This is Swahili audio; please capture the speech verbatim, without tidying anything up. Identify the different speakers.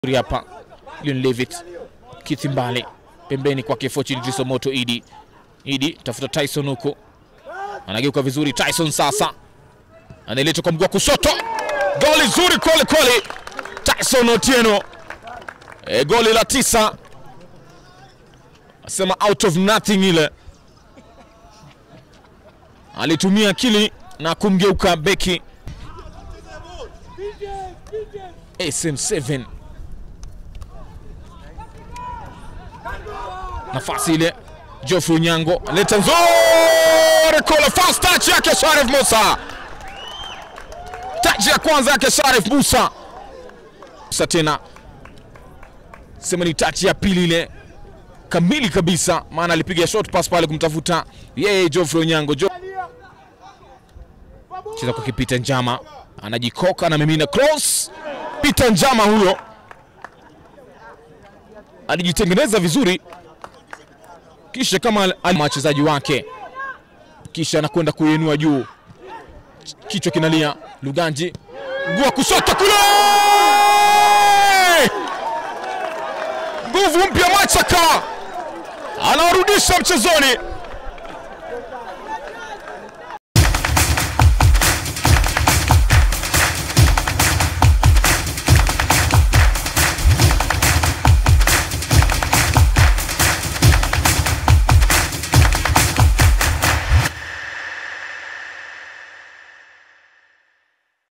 Speaker 1: hapa Leon Levitt Kithimbale pembeni kwa Kefochi Idriso Moto Idi Idi tafuta Tyson huko, anageuka vizuri Tyson, sasa anaileta kwa mguu wa kushoto, goli zuri kole kole Tyson Otieno, e, goli la tisa, asema out of nothing ile, alitumia akili na kumgeuka beki S M seven. Nafasi ile Geoffrey Nyango leta nzuri kola, fast touch yake Sharif Musa, touch ya kwanza yake Sharif Musa. Sasa tena sema ni touch ya pili ile kamili kabisa, maana alipiga short pass pale kumtafuta yeye Geoffrey Nyango. Jo cheza kwa Kipita Njama, anajikoka na mimina cross. Pita Njama huyo alijitengeneza vizuri, kisha kama wachezaji wake, kisha anakwenda kuinua juu, kichwa kinalia. Luganji ngua kushoto kule, nguvu mpya Machaka anawarudisha mchezoni.